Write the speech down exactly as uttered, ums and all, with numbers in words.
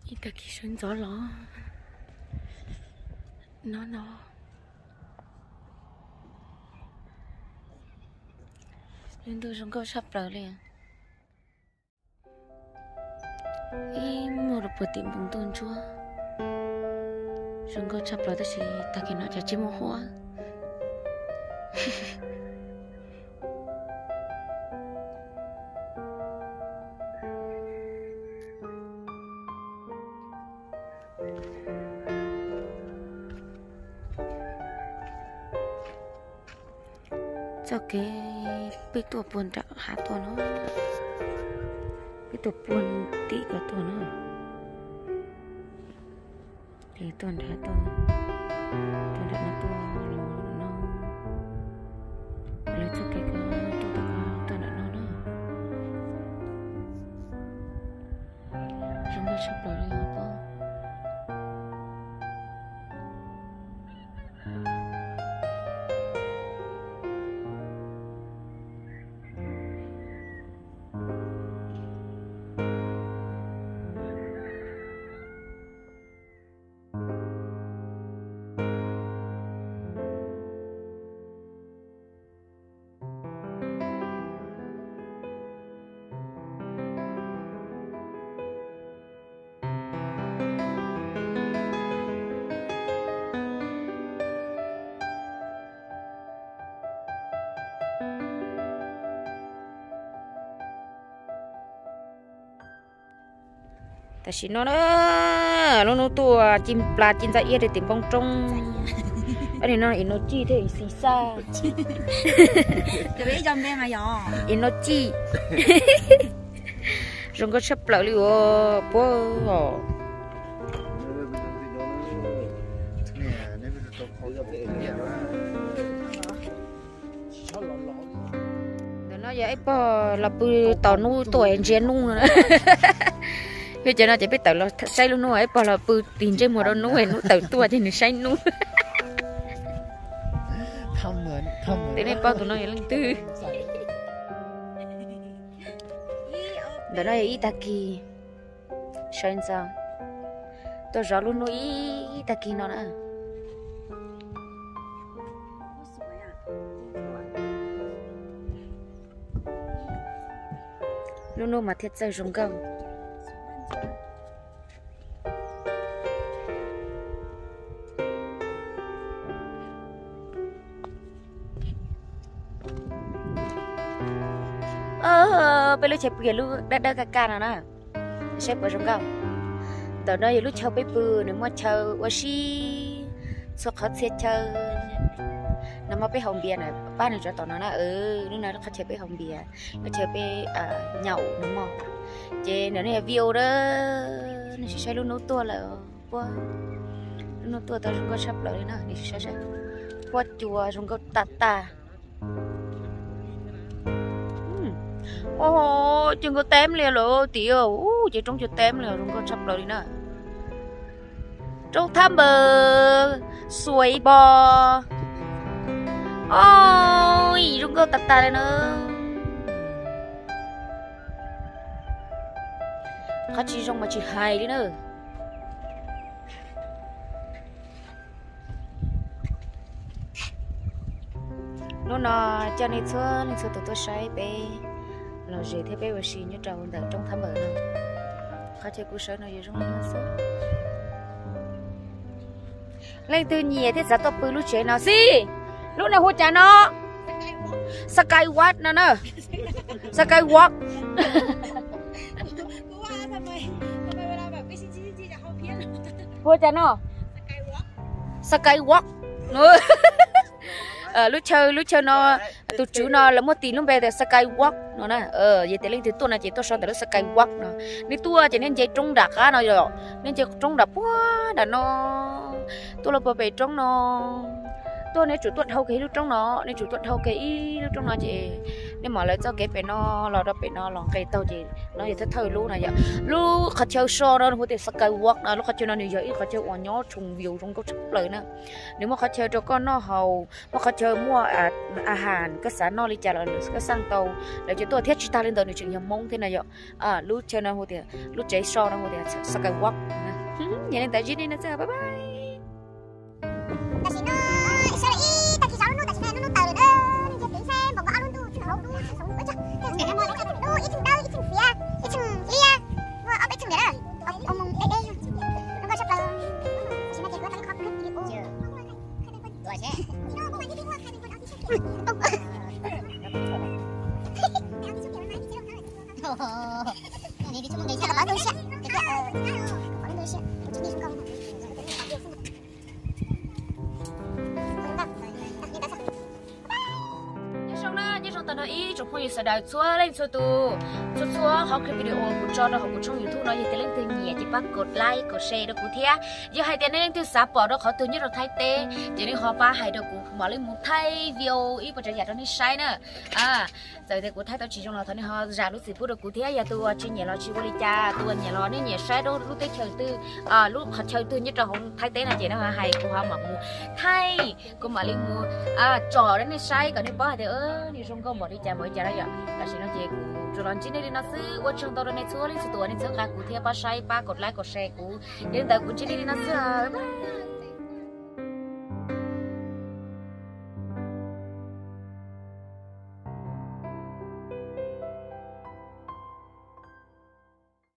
ít ta khi sơn gió ló nó nó nên tôi sống câu sắp rồi liền ý một bộ tiệm bún tôn chúa sống câu sắp rồi ta chỉ ta khi nó chả chỉ một hoa cho cái bị tổ buồn trợ hạ tổ nó bị tổ buồn tị cả tổ nó thì tuần hạ tổ tuần hạ nó tổ nó lấy cho cái cái tổ tổ tuần hạ nó nó chúng ta sắp tới đây hả bố ta chỉ nó nữa nó nó tua chim pla chim ra yên để tìm bông trong anh này nó in nó chi thế xì xa cái bé trong đây mà nhỏ in nó chi rồi có sắp lại liệu bố nó vậy bò là bự tàu nuôi tuổi anh chiến luôn nữa bây giờ nó chỉ biết tàu là say luôn nuôi bò là bự tiền trên mùa đó nuôi nuôi tàu tua thì nó say nuôi không mượn không mượn thế nên bao tụi nó lên tư đó là ý ta kỳ sơn sao tôi rõ luôn nuôi ý ta kỳ nó nữa luôn luôn mà thiết rơi rung câu ờ bây giờ chạy bìa luôn đã đã cả cả nào nè chạy bìa rung câu từ đó giờ lúc chơi bìa bự nếu mà chơi quá xí số khó chơi chơi nằm ở bên hồng bìa này ba này cho tao nó ừ lúc nào nó chơi bên hồng bìa nó chơi bên nhậu đúng không chơi nếu này view đó nó sẽ chơi luôn nấu tua là qua luôn nấu tua tao không có sắp lại nữa đi sẽ sẽ qua chùa không có tạt ta ô chừng có tém liền rồi tiểu chị trong chưa tém liền không có sắp lại nữa trong tham bờ suối bò ôi rung câu tạt tà đây nữa khó chỉ rung mà chỉ hay đi nữa nó nó cho nên xưa nên xưa tụi tôi say bé là gì thế bé và xì như trâu ở trong thăm bờ nữa khó chỉ cú sới nó gì rung nó xưa lên từ nhẹ thế giá tao bự lúc chế nào xí lúc nào hút chả nó Skywalk nó nè Skywalk hút chả nó Skywalk ờ lúc chơi lúc chơi nó tụi chú nó là một tí lúc về thì Skywalk nó nè ờ vậy thì lên thì tôi là chỉ tôi so từ Skywalk nó nên tôi chỉ nên chơi trung đặc á nó rồi nên chơi trung đặc quá đã nó tôi là bảo vệ trong nó tôi nên chủ tuần hậu cái lúc trong nó nên chủ tuần hậu cái lúc trong nó chị nên mà lại cho cái bên nó là đó bên nó lòng cái tàu gì nó thì thất thời luôn này vậy lúc khách chơi show đó hồi thì skywalk đó lúc khách chơi nó nhiều ít khách chơi hoàn nhó trùng view trong câu chụp lời nữa nếu mà khách chơi cho con nó hầu mà khách chơi mua àอาหารก็สารนอริจาร์ก็สร้างเตาแล้วจะตัวเทียชิตาเล่นตัวหนึ่งจึงยังมงที่ไหนอ่ะอ่ารู้เชิญนะหัวเดียรู้ใจชอบนะหัวเดียสกายวอล์กนะอย่างนี้แต่จีนี่นะจ๊ะบ๊ายบาย私の一緒にいい時じゃんの私ねののたるね你就等一下宝宝阿伦都去好都去从回家这是什么来着都一层刀一层死呀一层离呀我เอาไปถึงไหนล่ะเอาเอามองเอ๊ะแล้วก็ชอบเราฉันมาเก็บไว้ตั้งครอบครัวดีโอ้ตัวแช่พี่น้องพวกมันที่พี่ว่าใครเป็นคนเอาที่เช็คโอ้โหนี่ดิฉันมึงได้ใช่หรอดูเช็คเดี๋ยวเออขอดูเช็คจะดีสุดก็ตอนนี้จุดพูดสะดาวชัวเล่นชัวตัวชัวชัวเขาคลิปวิดีโอกูจอเราของกูช่องยูทูบเราอยากจะเล่นตัวเหนียที่ปักกดไลค์กดแชร์ด้วยกูเทียอยากให้เต้นเล่นตัวซับปอดเราเขาตัวนี้เราไทยเต้เดี๋ยวนี้เขาป้าให้ด้วยกูมาเล่นมุกไทยวิดีโออีปัจจัยตอนนี้ใช้เนอะอ่าแต่เด็กกูไทยตอนชี้จงเราตอนนี้เขาจะรู้สึกพูดด้วยกูเทียอย่าตัวชิ้นเหนียเราชี้บริจาตัวเหนียเราเนี่ยเหนียใช้ด้วยรู้เต้เชิญตัวอ่ารู้เขาเชิญตัวนี้เราของไทยเต้น่ะเจ๊นะให้กูหาหมามูไทยกูมาเล่นมูอ่าจ่อแล้วนี่ใช้ก่อนนี่ป้าเดี๋ยวเออนี่ชงก็บริจาบริจาแล้วอย่างแต่ฉันเอาเจ๊กูจุดนั้นจีนี่นะซื้อว่าช่างตัวในชัวร์เลยสุดตัวนี่เจ้าค่ะกูเทียบป้าใช้ป้ากดไลค์กดแชร์กูเดี๋ยวแต่กูจีนี่นะซื้อ